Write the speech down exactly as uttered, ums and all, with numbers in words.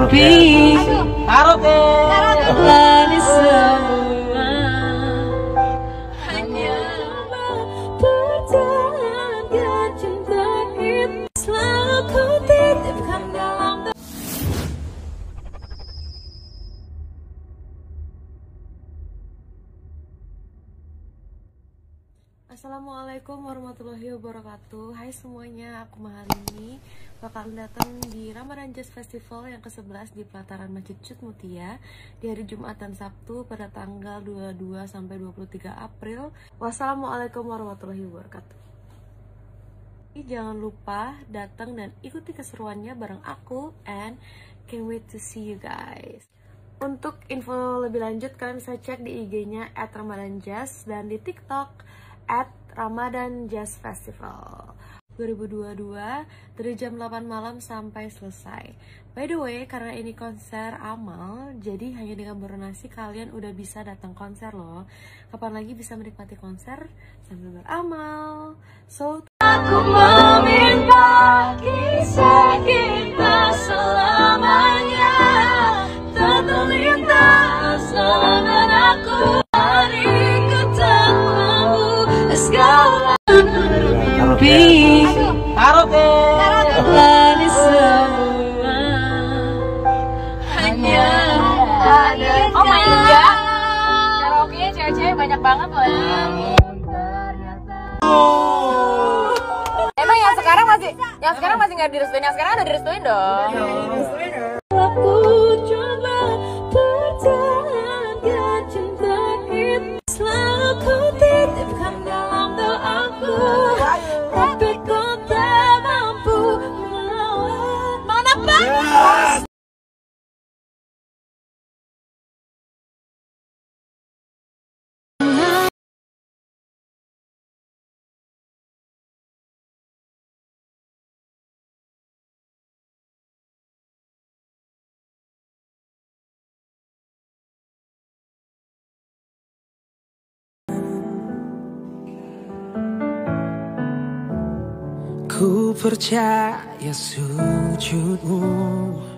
Tapi harus lari semua hanya pertahankan cinta kita selalu ku titipkan dalam. Assalamualaikum warahmatullahi wabarakatuh. Hai semuanya, aku Mahalini bakal datang di Ramadan Jazz Festival yang ke sebelas di pelataran Masjid Cut Mutia di hari Jumat dan Sabtu pada tanggal dua puluh dua sampai dua puluh tiga April. Wassalamualaikum warahmatullahi wabarakatuh. Jangan lupa datang dan ikuti keseruannya bareng aku, and can't wait to see you guys. Untuk info lebih lanjut kalian bisa cek di I G-nya at ramadan jazz dan di TikTok at Ramadan Jazz Festival dua ribu dua puluh dua dari jam delapan malam sampai selesai. By the way, karena ini konser amal, jadi hanya dengan berdonasi kalian udah bisa datang konser loh. Kapan lagi bisa menikmati konser sambil beramal? So, aku meminta kisah kita selamanya tetap lintas dengan aku. Tapi harus lari semua hanya ada. Oh my god, karaoke-nya cewek-cewek banyak banget loh ya. Emang yang sekarang masih, yang sekarang masih nggak direstuin, yang sekarang udah direstuin dong. Aku coba pertahankan cinta kita selalu ku titipkan dalam doaku. Tapi kau tak mampu melawan. Mana Pak? Ku percaya sujudmu